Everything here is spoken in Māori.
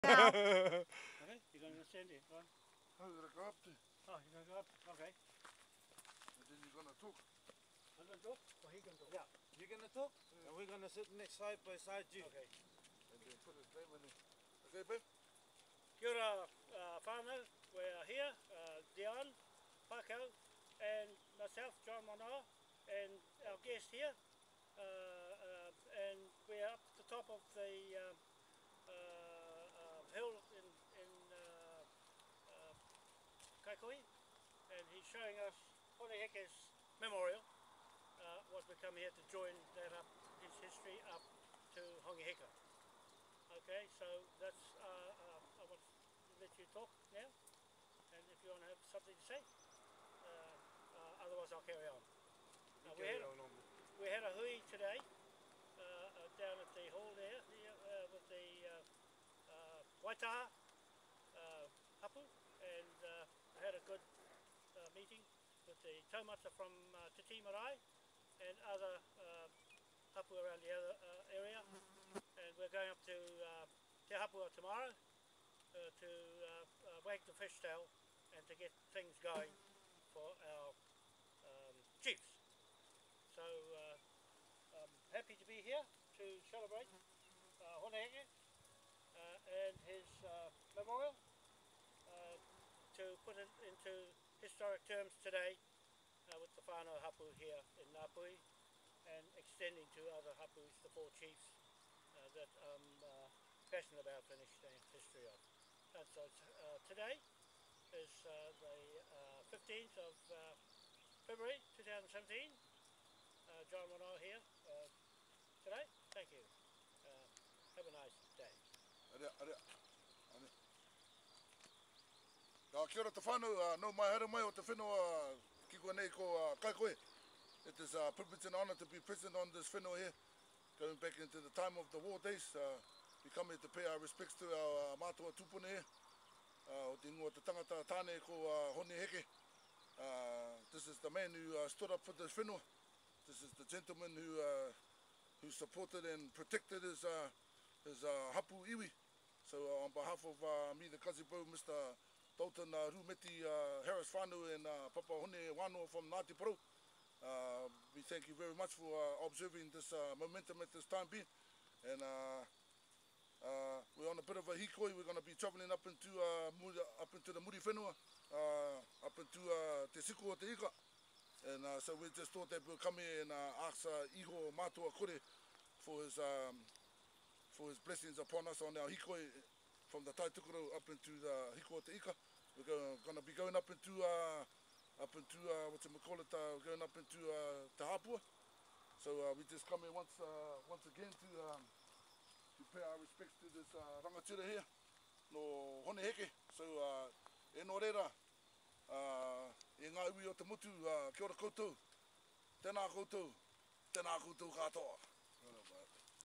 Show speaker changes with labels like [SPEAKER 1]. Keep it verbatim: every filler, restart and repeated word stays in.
[SPEAKER 1] now.
[SPEAKER 2] Okay, you're going to stand there, right?
[SPEAKER 3] Oh, you're going to go up there.
[SPEAKER 2] Oh, you're going to go up? Okay.
[SPEAKER 3] And then you're going to talk.
[SPEAKER 2] I'm going to talk? Or he going to talk?
[SPEAKER 4] Yeah, you're going to talk, yeah. And we're going to sit next side by side you.
[SPEAKER 2] Okay.
[SPEAKER 3] And then put his name in there. Okay, babe?
[SPEAKER 2] Kia ora, uh, whānau. We're here, uh, Dion, Pakau, and myself, John Manoa, and our guest here. Uh, uh, and we're up at the top of the um, uh, uh, hill in, in uh, uh, Kaikoi, and he's showing us Honeheke's memorial. Uh, what we come here to join that up, his history up to Hongiheka. Okay, so that's, uh, uh, I want to let you talk now, and if you want to have something to say, uh, uh, otherwise I'll carry on. Uh, we, had, we had a hui today, uh, uh, down at the hall there, here, uh, with the uh, uh, Waitaha uh, hapu, and uh, we had a good uh, meeting with the taumata from uh, Te Tii Marae and other uh, hapu around the other uh, area, and we're going up to uh, Te Hapua tomorrow uh, to uh, uh, wag the fishtail and to get things going for our um, chiefs. So uh, I'm happy to be here to celebrate uh, Honeheke uh, and his uh, memorial, uh, to put it into historic terms today uh, with the whānau hapu here in Ngāpuhi and extending to other hapus, the four chiefs uh, that I'm uh, passionate about and the history of. And so uh, today is uh, the uh, fifteenth of uh, February two thousand seventeen. Uh, John Manoa here uh, today. Thank you. Uh, have a nice day.
[SPEAKER 3] Aria, aria, aria. Ka kia ora te whānau, uh, no mai hara mai o te whenua ki kua nei ko uh, Kaikohe. It is a privilege and honour to be present on this whenua here. Going back into the time of the war days, uh, we come here to pay our respects to our uh, mātua tūpuna here. Uh, o te ingoa te tangata tāne ko uh, Honeheke. Uh, this is the man who uh, stood up for this whenua. This is the gentleman who uh, who supported and protected his uh, his uh, hapu iwi. So uh, on behalf of uh, me, the Kazipo, Mister Dalton uh, Rumeti uh, Harris Whānau and uh, Papa Hone Wānoa from Ngāti Porou. Uh, we thank you very much for uh, observing this uh, momentum at this time being. And uh, uh, we're on a bit of a hikoi. We're going to be travelling up into uh, up into the Muri Whenua, uh, up into uh, Te Siku o Te Ika. And uh, so we just thought that we'll come here and uh, ask uh, Iho Mātua Kore for his um, for his blessings upon us on our hikoi from the Taitukoro up into the Hiko o Te Ika. We're going to be going up into uh, up into uh, what you call it, uh, going up into uh, Te Hapua. So uh, we just come here once uh, once again to um, to pay our respects to this uh, rangatira here, no Honeheke. So uh, e no reira, uh, e ngā iwi o te mutu, uh, kia ora koutou, tēnā koutou, tēnā koutou katoa.